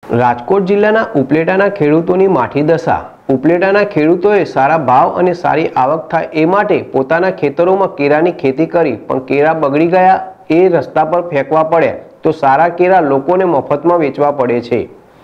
રાજકોટ જિલ્લાના ઉપલેટાના ખેડૂતોની માઠી દશા। ઉપલેટાના ખેડૂતોએ સારા ભાવ અને સારી આવક થાય એ માટે પોતાના ખેતરોમાં કેળાની ખેતી કરી, પણ કેળા બગડી ગયા, એ રસ્તા પર ફેંકવા પડ્યા, તો સારા કેળા લોકોને મફતમાં વેચવા પડે છે।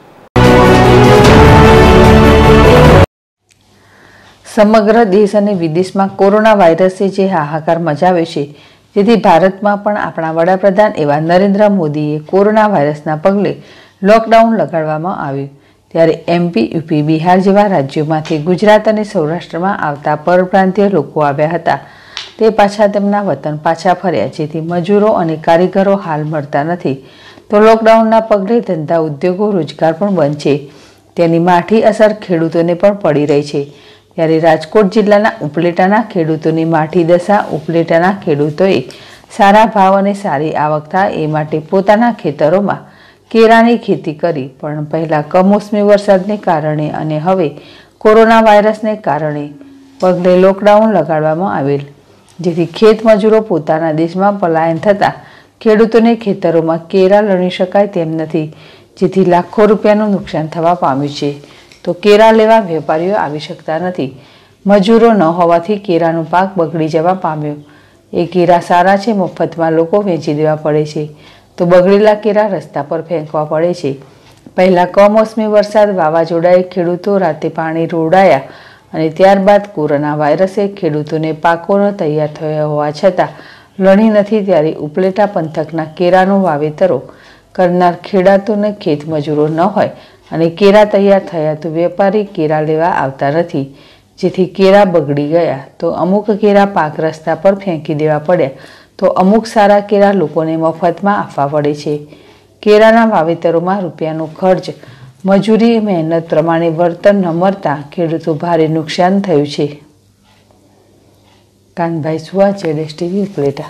સમગ્ર દેશ અને વિદેશમાં કોરોના વાયરસે જે હાહાકાર મચાવ્યો છે, જેથી ભારતમાં પણ આપણા વડાપ્રધાન એવા નરેન્દ્ર મોદીએ કોરોના વાયરસના પગલે લોકડાઉન લગાડવામાં આવ્યું। ત્યારે એમપી, યુપી, બિહાર જેવા રાજ્યોમાંથી ગુજરાત અને સૌરાષ્ટ્રમાં આવતા પરપ્રાંતીય લોકો આવ્યા હતા, તે પાછા તેમના વતન પાછા ફર્યા, જેથી મજૂરો અને કારીગરો હાલ મળતા નથી, તો લોકડાઉનના પગલે ધંધા, ઉદ્યોગો, રોજગાર પણ બંધ છે। તેની માઠી અસર ખેડૂતોને પણ પડી રહી છે। ત્યારે રાજકોટ જિલ્લાના ઉપલેટાના ખેડૂતોની માઠી દશા। ઉપલેટાના ખેડૂતોએ સારા ભાવ અને સારી આવક થાય એ માટે પોતાના ખેતરોમાં કેળાની ખેતી કરી, પણ પહેલાં કમોસમી વરસાદને કારણે અને હવે કોરોના વાયરસને કારણે પગલે લોકડાઉન લગાડવામાં આવેલ, જેથી ખેત મજૂરો પોતાના દેશમાં પલાયન થતાં ખેડૂતોને ખેતરોમાં કેળા લણી શકાય તેમ નથી, જેથી લાખો રૂપિયાનું નુકસાન થવા પામ્યું છે। તો કેળા લેવા વેપારીઓ આવી શકતા નથી। મજૂરો ન હોવાથી કેળાનો પાક બગડી જવા પામ્યો। એ કેળા સારા છે, મફતમાં લોકો વેચી દેવા પડે છે, તો બગડેલા કેળા રસ્તા પર ફેંકવા પડે છે। પહેલાં કમોસમી વરસાદ, વાવાઝોડાએ ખેડૂતો રાતે પાણી રોડાયા અને ત્યારબાદ કોરોના વાયરસે ખેડૂતોને પાકો તૈયાર થયા હોવા છતાં લણી નથી। ત્યારે ઉપલેટા પંથકના કેળાનું વાવેતરો કરનાર ખેડૂતોને ખેત મજૂરો ન હોય અને કેળા તૈયાર થયા તો વેપારી કેળા લેવા આવતા નથી, જેથી કેળા બગડી ગયા, તો અમુક કેળા પાક રસ્તા પર ફેંકી દેવા પડ્યા, તો અમુક સારા કેળા લોકોને મફતમાં આપવા પડે છે। કેળાના વાવેતરોમાં રૂપિયાનો ખર્ચ, મજૂરી, મહેનત પ્રમાણે વળતર ન મળતા ખેડૂતો ભારે નુકસાન થયું છે। કાનભાઈ સુવા, જેડેશ ટીવી, ઉપલેટા।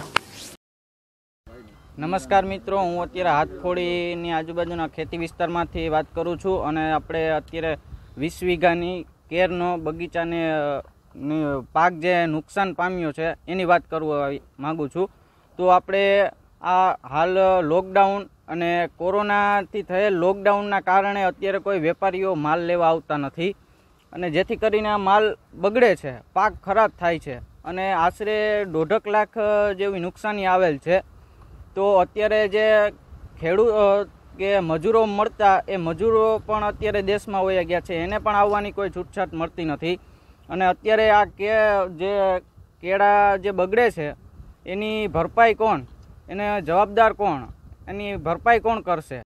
નમસ્કાર મિત્રો, હું અત્યારે હાથખોડીની આજુબાજુના ખેતી વિસ્તારમાંથી વાત કરું છું અને આપણે અત્યારે 20 વીઘાની કેરનો બગીચાને પાક જે નુકસાન પામ્યો છે એની વાત કરવા માગું છું। તો આપણે આ હાલ લોકડાઉન અને કોરોનાથી થયેલ લોકડાઉનના કારણે અત્યારે કોઈ વેપારીઓ માલ લેવા આવતા નથી અને જેથી કરીને આ માલ બગડે છે, પાક ખરાબ થાય છે અને આશરે 1.5 લાખ જેવી નુકસાની આવેલ છે। તો અત્યારે જે ખેડૂત કે મજૂરો મળતા, એ મજૂરો પણ અત્યારે દેશમાં વયા ગયા છે, એને પણ આવવાની કોઈ છૂટછાટ મળતી નથી અને અત્યારે આ જે કેળા જે બગડે છે એની ભરપાઈ કોણ, એને જવાબદાર કોણ, એની ભરપાઈ કોણ કરશે?